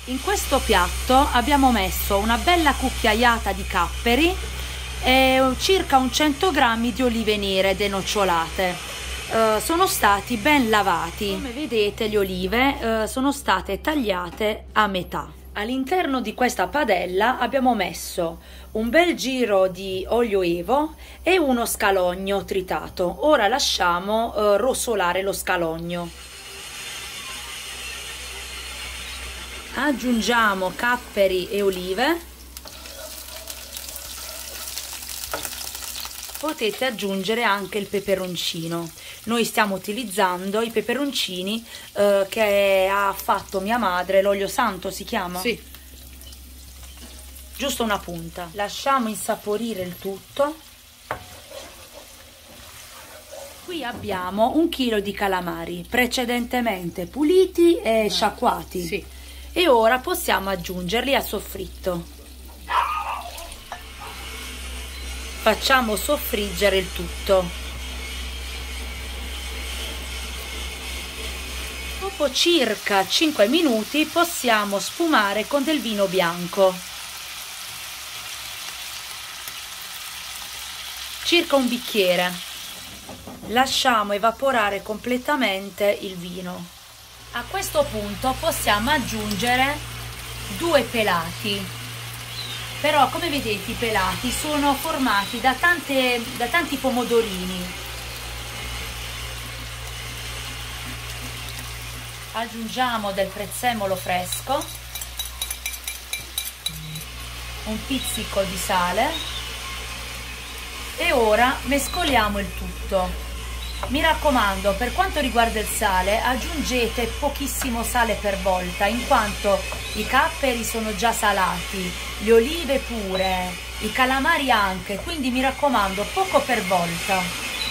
In questo piatto abbiamo messo una bella cucchiaiata di capperi e circa un 100 grammi di olive nere denocciolate. Sono stati ben lavati. Come vedete, le olive sono state tagliate a metà. All'interno di questa padella abbiamo messo un bel giro di olio evo e uno scalogno tritato. Ora lasciamo rosolare lo scalogno. Aggiungiamo capperi e olive. Potete aggiungere anche il peperoncino. Noi stiamo utilizzando i peperoncini che ha fatto mia madre, l'olio santo si chiama? Sì. Giusto una punta. Lasciamo insaporire il tutto. Qui abbiamo 1 chilo di calamari precedentemente puliti e sciacquati. Sì. E ora possiamo aggiungerli a soffritto. Facciamo soffriggere il tutto. Dopo circa 5 minuti possiamo sfumare con del vino bianco. Circa un bicchiere. Lasciamo evaporare completamente il vino. A questo punto possiamo aggiungere 2 pelati, però come vedete i pelati sono formati da tanti pomodorini. Aggiungiamo del prezzemolo fresco, un pizzico di sale e ora mescoliamo il tutto. Mi raccomando, per quanto riguarda il sale, aggiungete pochissimo sale per volta, in quanto i capperi sono già salati, le olive pure, i calamari anche, quindi mi raccomando, poco per volta.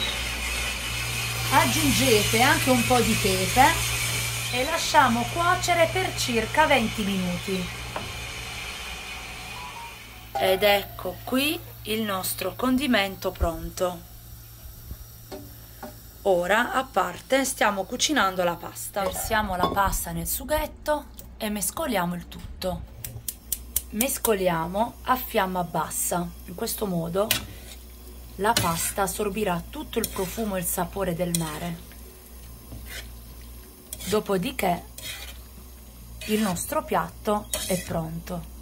Aggiungete anche un po' di pepe e lasciamo cuocere per circa 20 minuti. Ed ecco qui il nostro condimento pronto. Ora, a parte, stiamo cucinando la pasta. Versiamo la pasta nel sughetto e mescoliamo il tutto. Mescoliamo a fiamma bassa. In questo modo la pasta assorbirà tutto il profumo e il sapore del mare. Dopodiché il nostro piatto è pronto.